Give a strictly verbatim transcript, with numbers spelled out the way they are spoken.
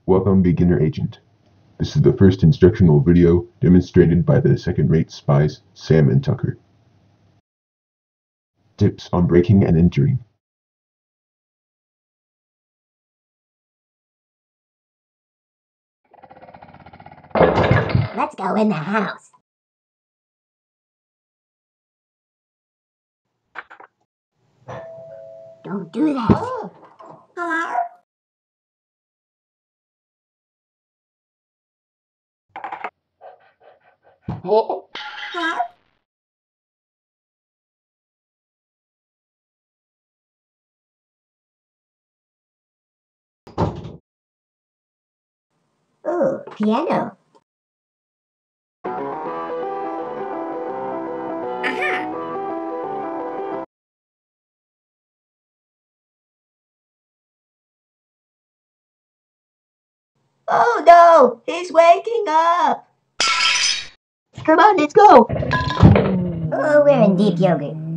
Welcome, beginner agent. This is the first instructional video demonstrated by the second-rate spies Sam and Tucker. Tips on breaking and entering. Let's go in the house. Don't do that. Oh. Hello? Oh. Hello? Ooh, piano. Aha! Oh no! He's waking up! Come on, let's go! Oh, we're in deep yogurt.